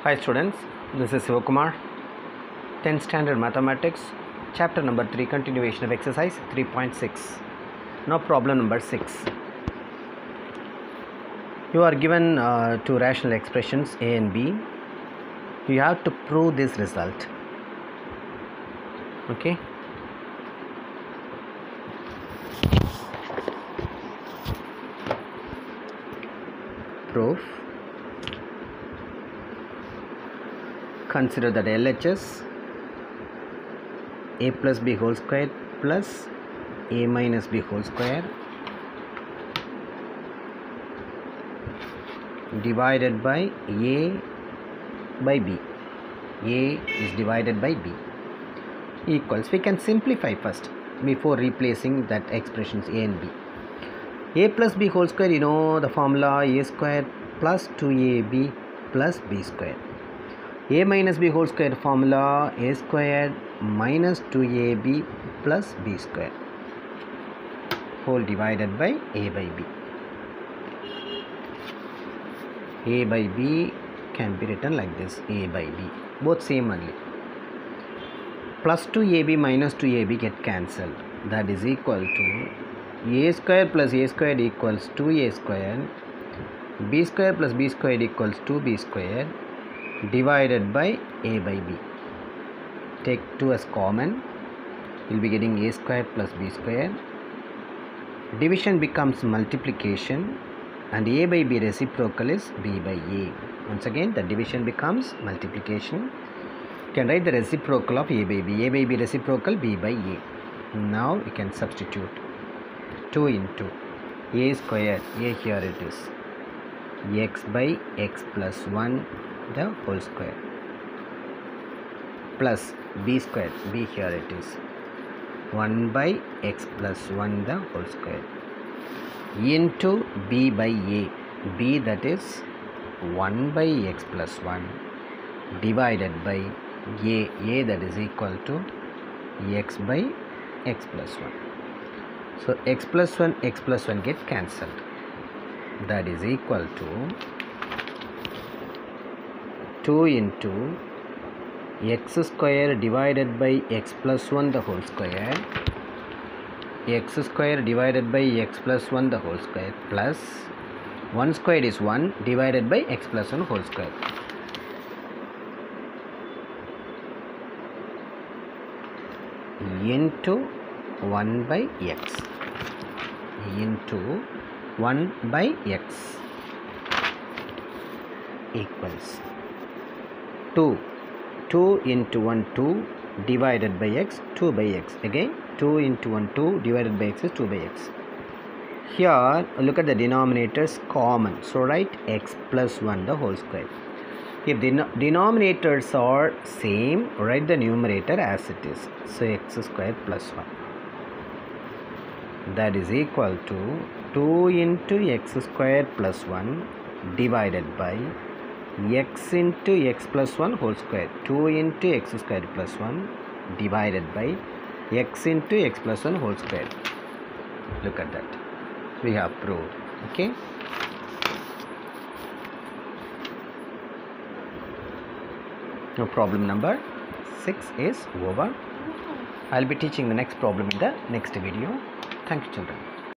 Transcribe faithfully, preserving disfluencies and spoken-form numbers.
Hi students, this is Sivakumar, tenth standard mathematics, chapter number three, continuation of exercise three point six. Now problem number six. You are given uh, two rational expressions A and B. You have to prove this result. Okay. Proof. Consider that L H S a plus b whole square plus a minus b whole square divided by a by b. A is divided by b equals, we can simplify first before replacing that expressions a and b. A plus b whole square, you know the formula, a square plus two a b plus b square. A minus b whole square formula, a square minus two a b plus b square whole divided by a by b. A by b can be written like this, a by b, both same only. Plus two a b minus two a b get cancelled, that is equal to a square plus a square equals two a square, b square plus b square equals two b square divided by a by b. Take two as common, we will be getting a square plus b square. Division becomes multiplication and a by b reciprocal is b by a. Once again the division becomes multiplication. You can write the reciprocal of a by b. A by b reciprocal b by a. Now you can substitute two into a square, a here it is, x by x plus one the whole square plus b square, b here it is, one by x plus one the whole square into b by a, b that is one by x plus one divided by a, a that is equal to x by x plus one. So x plus one, x plus one get cancelled, that is equal to two into x square divided by x plus one the whole square, x square divided by x plus one the whole square plus one squared is one divided by x plus one whole square into one by x into one by x equals two. two into one, two divided by x, two by x. Again two into one, two divided by x is two by x. Here look at the denominators common, so write x plus one the whole square. If the denominators are same, write the numerator as it is, so x square plus one, that is equal to two into x square plus one divided by x into x plus one whole square, two into x square plus one divided by x into x plus one whole square. Look at that, we have proved. Okay, now problem number six is over. I will be teaching the next problem in the next video. Thank you children.